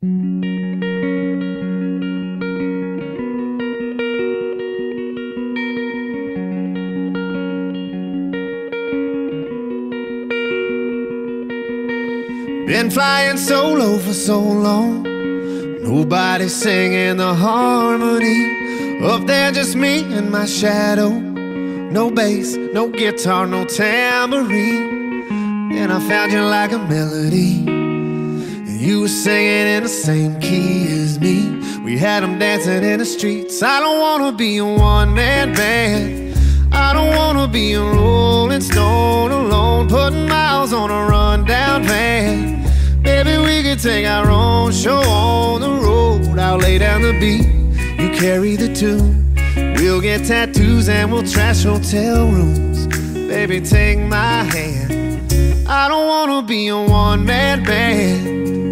Been flying solo for so long, nobody singing the harmony. Up there just me and my shadow. No bass, no guitar, no tambourine. And I found you like a melody, and you were singing in the same key as me. We had them dancing in the streets. I don't wanna be a one-man band. I don't wanna be a rolling stone alone, putting miles on a rundown van. Maybe we could take our own show on the road. I'll lay down the beat, you carry the tune. We'll get tattoos and we'll trash hotel rooms. Baby, take my hand. I don't wanna be a one-man band.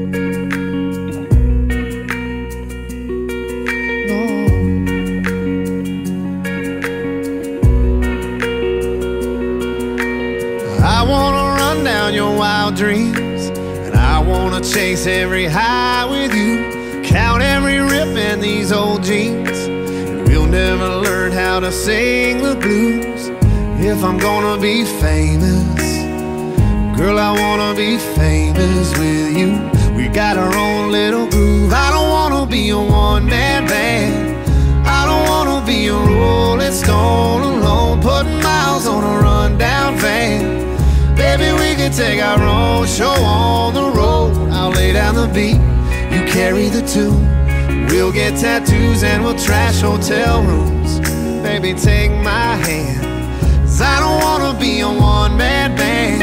I wanna run down your wild dreams, and I wanna chase every high with you. Count every rip in these old jeans, and we'll never learn how to sing the blues. If I'm gonna be famous, girl, I wanna be famous with you. We got our own little groove. I don't wanna be a one-man band. I don't wanna be a rolling stone alone, putting miles on a rundown van. Baby, we can take our own show on the road. I'll lay down the beat, you carry the tune. We'll get tattoos and we'll trash hotel rooms. Baby, take my hand, 'cause I don't wanna be a one-man band.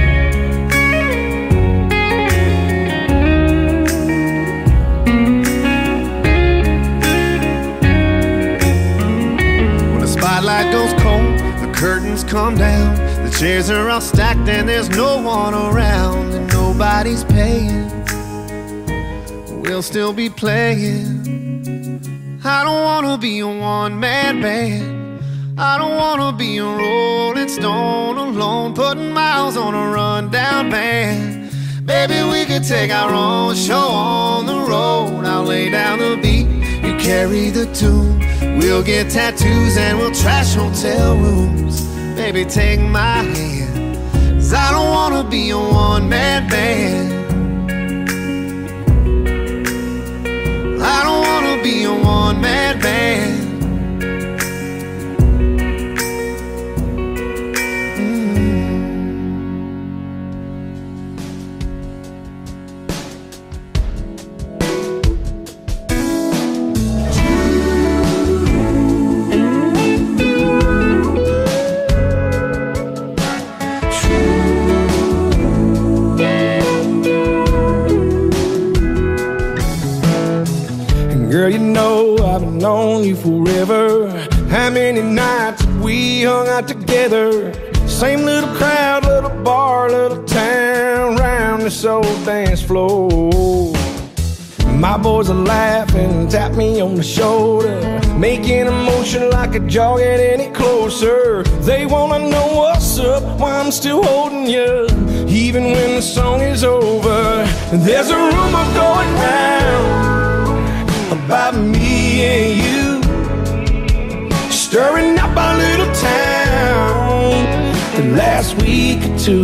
When the spotlight goes cold, the curtains come down, the chairs are all stacked and there's no one around, and nobody's paying. We'll still be playing. I don't wanna be a one-man band. I don't wanna be a rolling stone alone, putting miles on a rundown van. Baby, we could take our own show on the road. I'll lay down the beat, you carry the tune. We'll get tattoos and we'll trash hotel rooms. Baby, take my hand, 'cause I don't wanna be a one-man band. I don't wanna be a one-man band. Girl, you know I've known you forever. How many nights we hung out together? Same little crowd, little bar, little town, round this old dance floor. My boys are laughing, tap me on the shoulder, making a motion like a jaw get any closer. They wanna know what's up, why I'm still holding you, even when the song is over. There's a rumor going round about me and you, stirring up our little town the last week or two.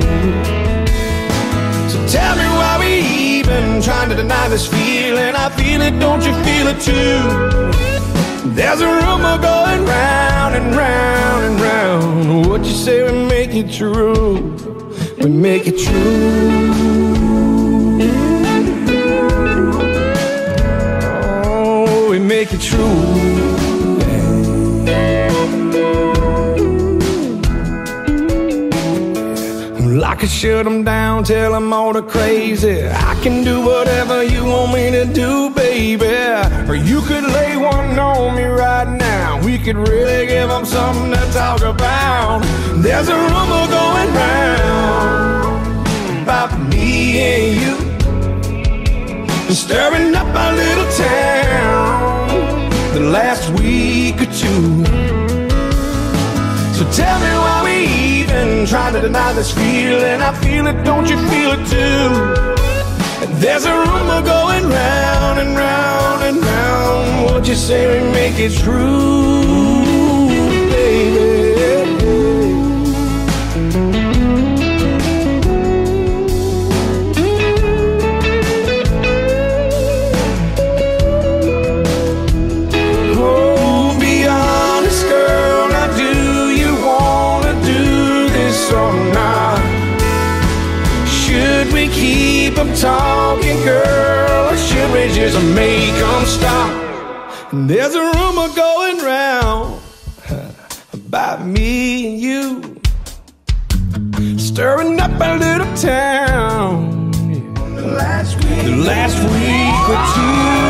So tell me why we even trying to deny this feeling. I feel it, don't you feel it too? There's a rumor going round and round and round. What you say we make it true, we make it true. We make it true. I can shut them down, tell them all the crazy. I can do whatever you want me to do, baby. Or you could lay one on me right now. We could really give them something to talk about. There's a rumor going round about me and you, stirring up our little town the last week or two. So tell me why we even try to deny this feeling. I feel it, don't you feel it too? There's a rumor going round and round and round. What you say we make it true, baby? Oh, be honest, girl. Now, do you wanna do this or not? Should we keep them talking, girl, or should we just make them stop? There's a rumor going round about me and you, stirring up a little town. The last week or two.